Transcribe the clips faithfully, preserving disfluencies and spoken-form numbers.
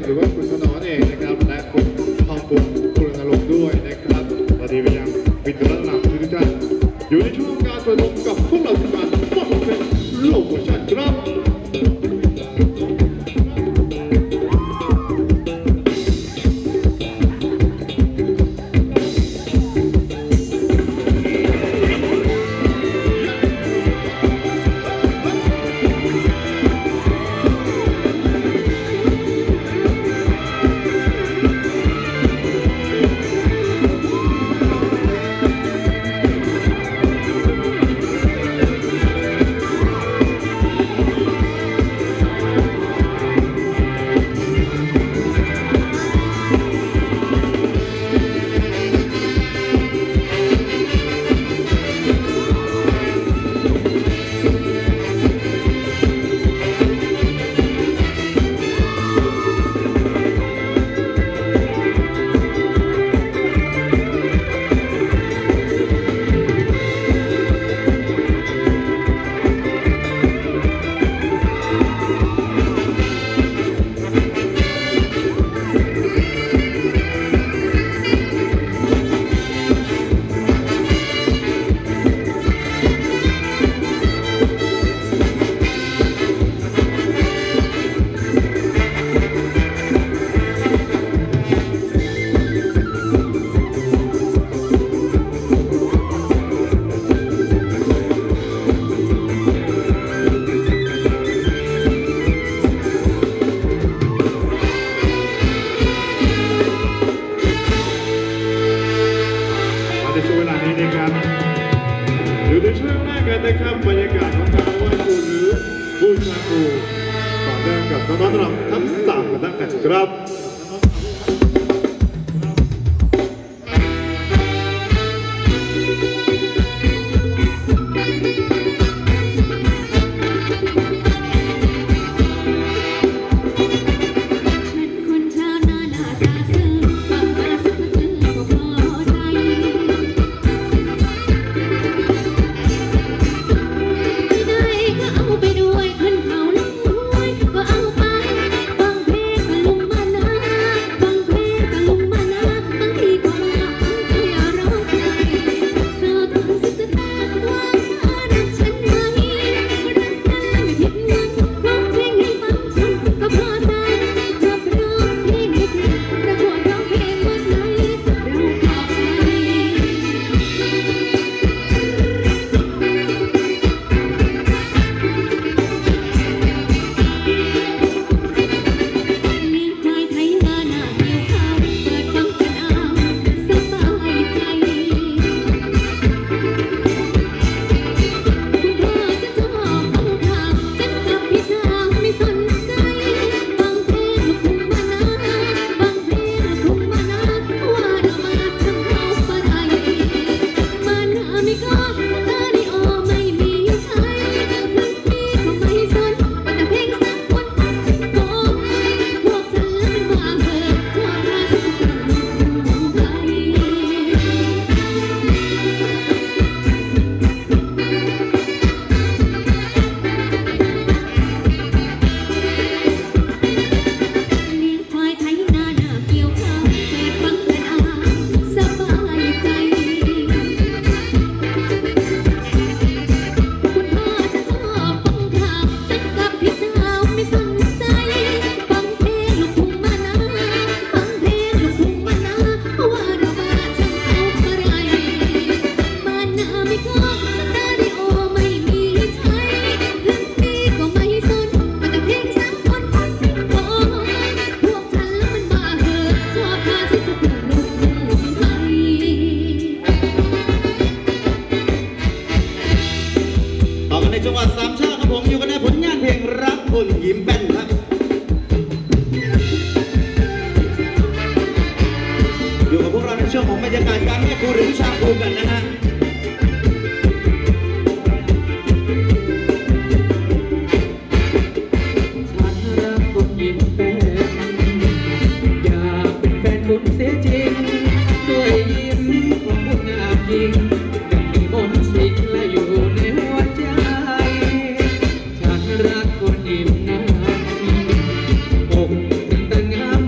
หรือว่าคุณถนอมเองนะครับและคุณทองปุ่นคุณนรงค์ด้วยนะครับสวัสดีไปยังวิทยุระดับทุกท่านอยู่ในช่วงการประชุมกับพวกเราทุกท่านมอบเป็นโลกของฉันครับอยู่ในช่วงแรกกันนะครับบรรยากาศของการไหว้ครูหรือบูชาครูต่อเนื่องกับน้องๆรำทั้งสามคณะกันครับจังหวัดสามชาติครับผมอยู่กันในผลงานเพลงรักคนยิ้มแป้นครับอยู่กับพวกเราในช่วงของบรรยากาศการให้ครูหรือชาครูกันนะฮะฉันรักคนยิ้มแป้นอยากเป็นแฟนคุณเสียจริงด้วยยิ้มของผู้งามยิ่งยังมีมนต์สิงและอยู่ในหัวใจฉันรักคนยิ้มน้ำอกถึงแต่งาม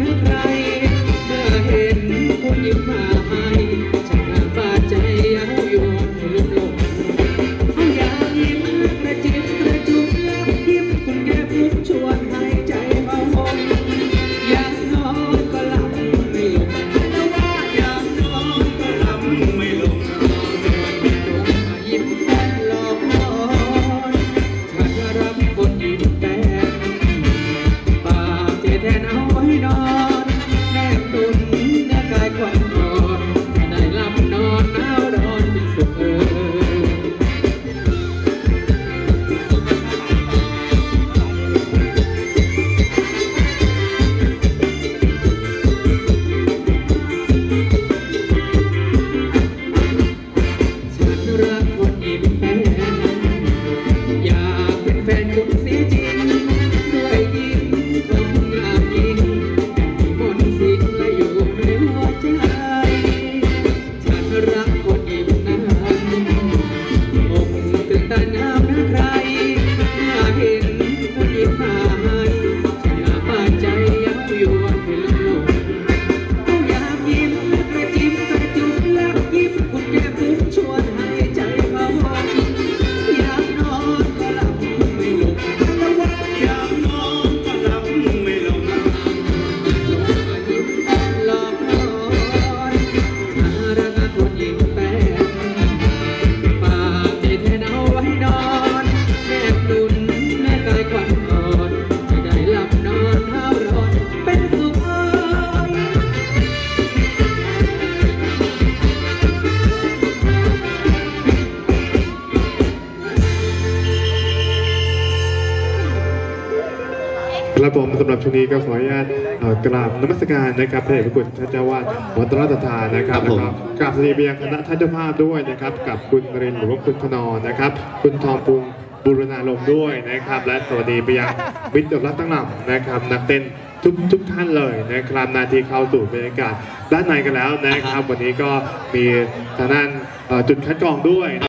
ครับผมสำหรับช่วงนี้ก็ขออนุญาตกราบนมัสการนะครับพระเดชพระคุณท่านเจ้าวาดวัดตระตถานะครับแล้วก็กราบสวัสดีไปยังคณะท่านเจ้าภาพด้วยนะครับกับคุณนรินทร์หรือว่าคุณธนรนะครับคุณทองปุงบุรณาลมด้วยนะครับและสวัสดีไปยังวิทย์รัตน์ตั้งหลังนะครับนักเต้นทุกทุกท่านเลยนะครับนาทีเข้าสู่บรรยากาศด้านในกันแล้วนะครับวันนี้ก็มีทางด้านจุดคัดกรองด้วย